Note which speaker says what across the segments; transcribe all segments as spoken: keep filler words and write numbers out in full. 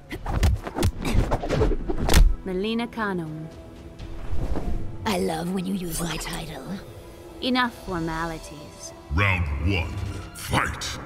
Speaker 1: Melina Khanum.
Speaker 2: I love when you use my title.
Speaker 1: Enough formalities.
Speaker 3: Round one, fight!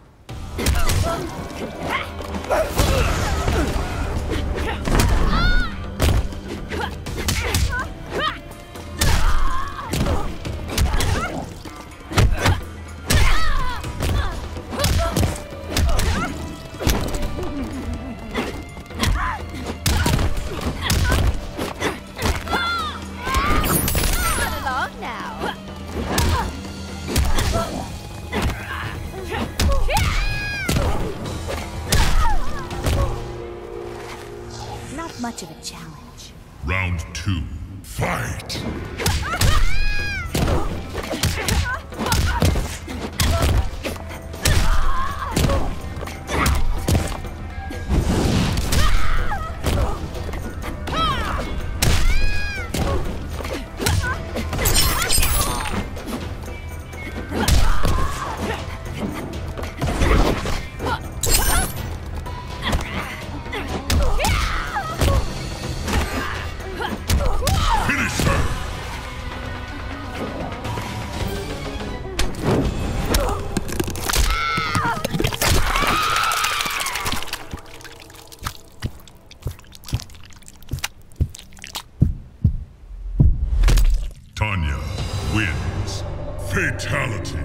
Speaker 1: Not much of a challenge.
Speaker 3: Round two, fight! Tanya wins. Fatality.